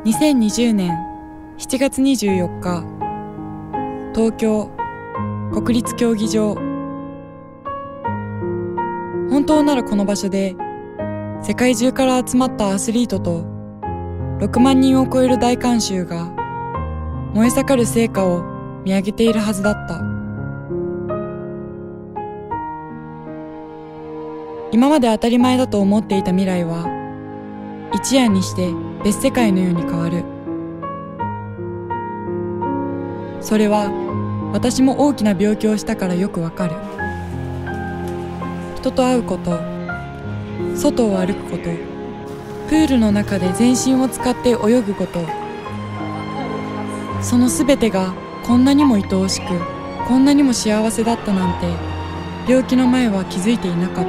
2020年7月24日、東京国立競技場。本当ならこの場所で世界中から集まったアスリートと6万人を超える大観衆が燃え盛る成果を見上げているはずだった。今まで当たり前だと思っていた未来は一夜にして別世界のように変わる。それは私も大きな病気をしたからよくわかる。人と会うこと、外を歩くこと、プールの中で全身を使って泳ぐこと、そのすべてがこんなにも愛おしく、こんなにも幸せだったなんて病気の前は気づいていなかった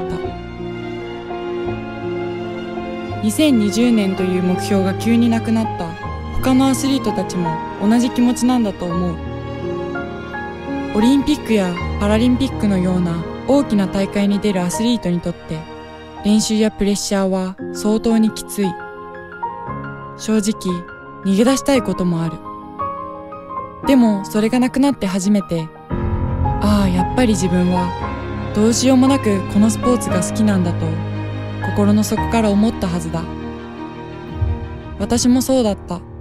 。2020年という目標が急になくなった他のアスリートたちも同じ気持ちなんだと思う。オリンピックやパラリンピックのような大きな大会に出るアスリートにとって練習やプレッシャーは相当にきつい。正直逃げ出したいこともある。でもそれがなくなって初めて、ああやっぱり自分はどうしようもなくこのスポーツが好きなんだと心の底から思ったはずだ。私もそうだった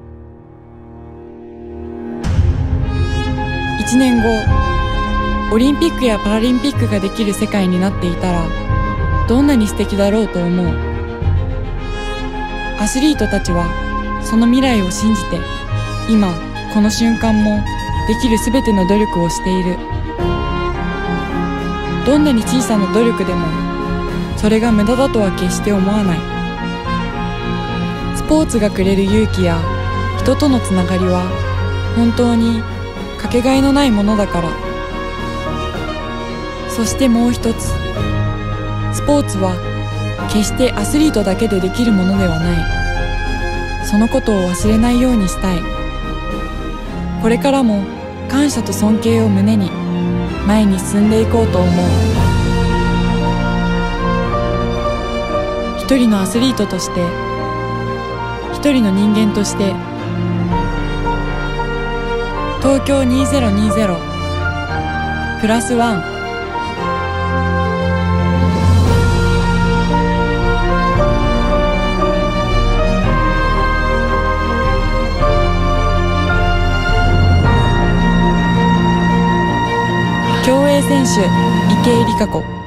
。1年後、オリンピックやパラリンピックができる世界になっていたらどんなに素敵だろうと思う。アスリートたちはその未来を信じて今この瞬間もできるすべての努力をしている。どんなに小さな努力でもそれが無駄だとは決して思わない。スポーツがくれる勇気や人とのつながりは本当にかけがえのないものだから。そしてもう一つ、スポーツは決してアスリートだけでできるものではない。そのことを忘れないようにしたい。これからも感謝と尊敬を胸に前に進んでいこうと思う。一人のアスリートとして、一人の人間として。東京2020プラスワン。競泳選手池江璃花子。